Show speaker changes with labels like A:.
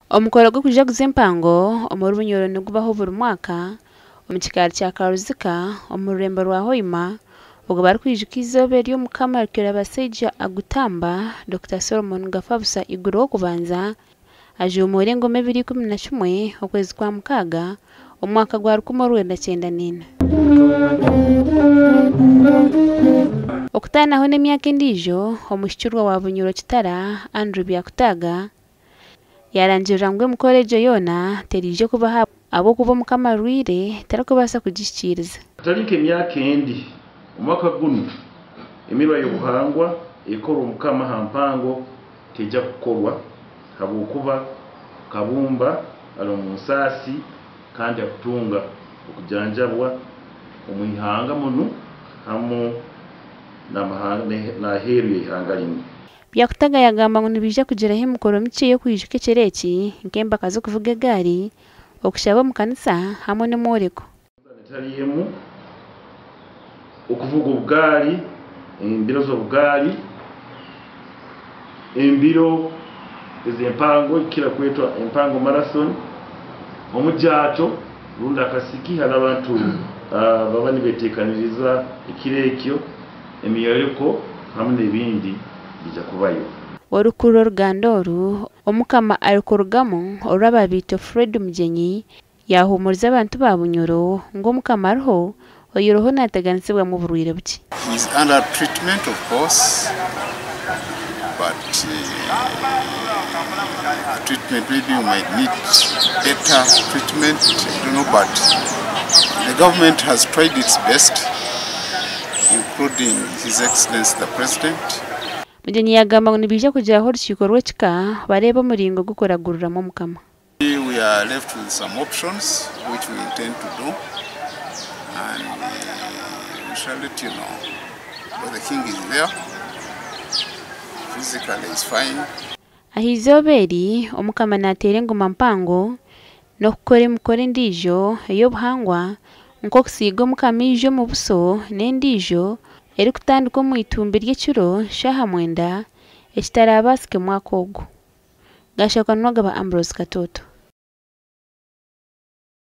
A: Omukoro gwo kujaguza empango omuri Bunyoro nigubaho buri mwaka omu kikaari kya Karuzika omu rurembo rwa HOIMA ubwo barikwijuka izooba ery'omukama rikira abasaija agutamba Dr. Solomon Gafabusa iguru w'okubanza ajuumuure engoma 2011 okwezi kwa mukaaga omwaka gwa 1994 okutaanaho n'emyaka endiijo omushikirwa wa Bunyoro Kitara Andrew Byakutaga yarangirira ngu emikoro egyo yoona teriije kubaho ahabw'okuba omukama arwaire tarakubaasa kugishikiriza.
B: Atari nk'emyaka endi omwaka guno emirwa y'obuhangwa ekora omukama ha mpango tejja kukorwa habw'okuba kabumba ali omu nsaasi kandi akutunga okujanjabwa omu ihanga muno hamu n'aheeru y'eihanga limwe.
A: Byakutaga yagamba ngu nibiija kugiraho emikoro mikye y'okwijuka ekiro eki nk'empaka z'okuvuga egaari okushaba omu kanisa hamwe n'omworeko.
B: Taliemu okuvuga obugaari embiro z'obugaari embiro ez'empango ikira kwetwa empango marathon omujaato rundi akasiki hari abantu baba nibeteekaniriza ekiro ekyo emiyoleko hamwe n'ebindi bija kubayo.
A: Orukuru oruganda oru omukama arikurugamu orwaba biito Fred Mugenyi yahumuriza abantu ba Bunyoro ng'omukama ariho oyireho naateganisibwa mu burwaire buki.
C: He is under treatment, of course, but treatment maybe you might need better treatment, I don't know, but the government has tried its best, including His Excellency the President.
A: Mugenyi yagamba ngo nibiija kugiraho orukiiko rw'ekika bareeba omuringo gukuraguriramu omukama.
C: We are left with some options which we intend to do, and we shall let you know. But the king is there, physically is fine.
A: Ahizooba eri omukama naateera engoma mpango n'okukora emikoro endiijo ey'obuhangwa nk'okusiiga omukama ijo mu buso n'endiijo erikutandika omu itumbi ry'ekiro shaaha 9 ekitarabaasike mwaka ogu. Gashokanwa gaba Ambrose Katoto.